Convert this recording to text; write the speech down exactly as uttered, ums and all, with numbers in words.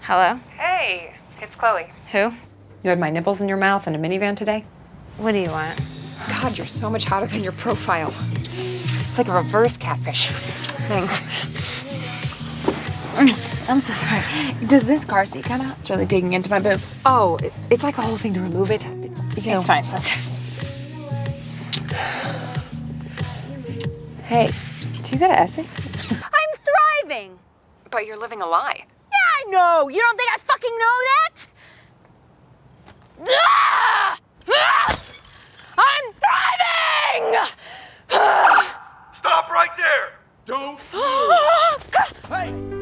Hello? Hey, it's Chloe. Who? You had my nipples in your mouth in a minivan today? What do you want? God, you're so much hotter than your profile. It's like a reverse catfish. Thanks. I'm so sorry. Does this car seat come out? It's really digging into my boob. Oh, it, it's like a whole thing to remove it. It's, you know, It's fine. Hey, do you go to Essex? I'm thriving. But you're living a lie. Yeah, I know. You don't think I fucking know that? Ah! Ah! I'm thriving! Stop right there! Don't. Ah! Hey!